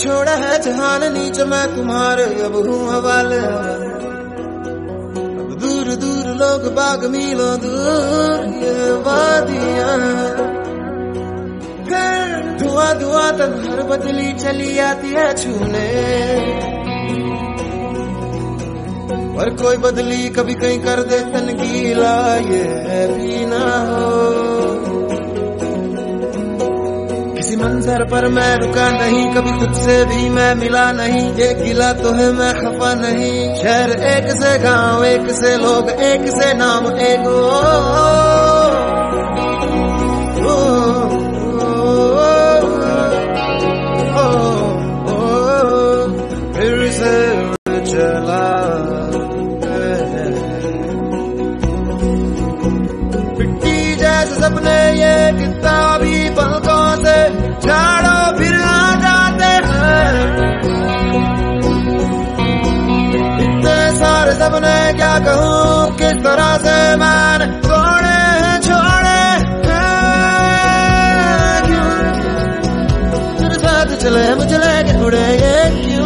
छोड़ा है जहान नीच मैं तुम्हारे अब हूँ हवाले। अब दूर दूर लोग बाग मीलों दूर ये वादियां, धुआं धुआं तक हर बदली चली आती है छूने, पर कोई बदली कभी कहीं कर दे तन गीला ये भी ना हो। किसी मंजर पर मैं रुका नहीं, कभी खुद से भी मैं मिला नहीं, ये गिला तो है मैं खफा नहीं। शहर एक से गांव एक से लोग एक से नाम एक फिर से चला मिट्टी जैसे सपने ये किताबी पलकों से झाड़ो फिर आ जाते हैं। इतने सारे सपने क्या कहूँ किस तरह से मैंने तोड़े छोड़े हैं, क्यों तेरे साथ चले मुझे लेके उड़े ये क्यों।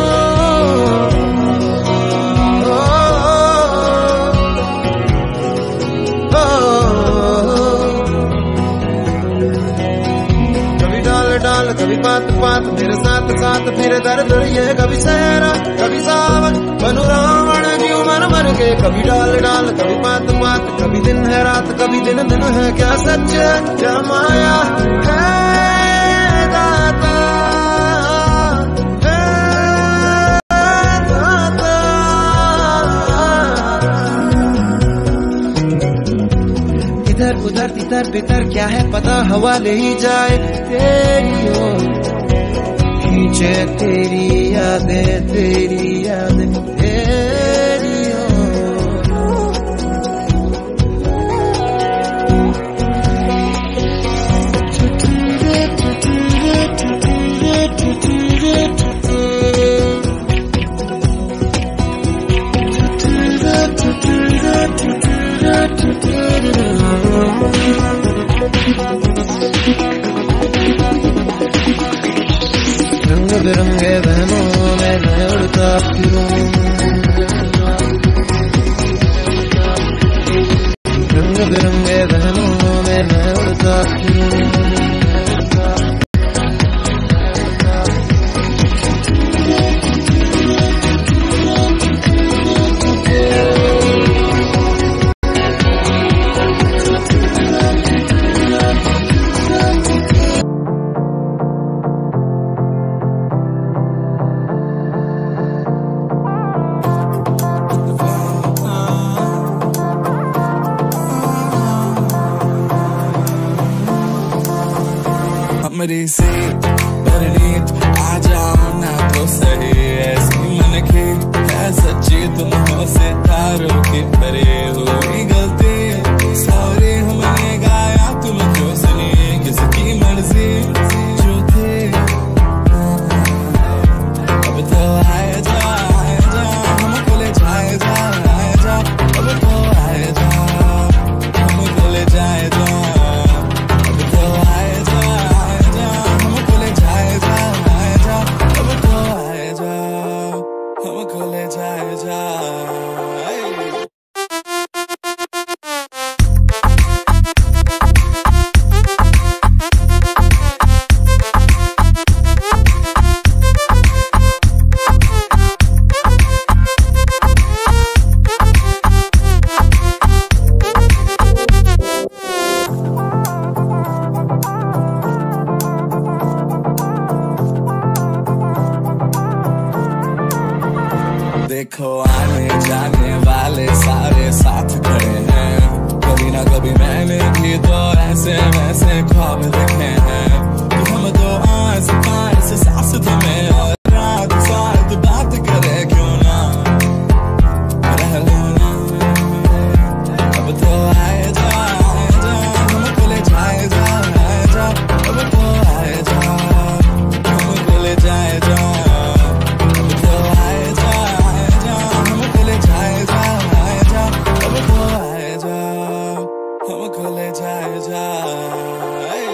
डाल कभी बात बात मेरे साथ साथ फिर दर्द ये कभी सहरा कभी सावन बनू रावण जीव मर मर के। कभी डाल डाल कभी बात बात कभी दिन है रात कभी दिन दिन है, क्या सच क्या माया है दाता है दाता। इधर उधर तितर बितर क्या है पता, हवा ले ही जाए तेरी ओर, खींचे तेरी यादें तेरी यादें तेरी रंग बिरंगे बहनों में मैं उड़ता फिरूं, रंग बिरंगे बहनों में मैं उड़ता फिरूं। मेरी से भरनी आ जाओ ना तो सही, ऐसी मन की है सच्ची तुम हो सितारों की परे। हुई गलती सॉरी हमने गाया तुम क्यों सुनी, किसकी मर्जी जो थी अब तो आए जा हमको ले जाए जा अब तो आए जा हमको ले जाए जा। देखो आने जाने वाले सारे साथ खड़े हैं, कभी ना कभी मैंने भी तो ऐसे वैसे ख्वाब देखे हैं कि हम तो आस पास सास तुम्हें और रात साथ बात करे क्यों ना रह लो ना। अब तो आए जा हमको ले जाए जा अब तो आए जा हमको ले जाए जा। हमको ले जाए जा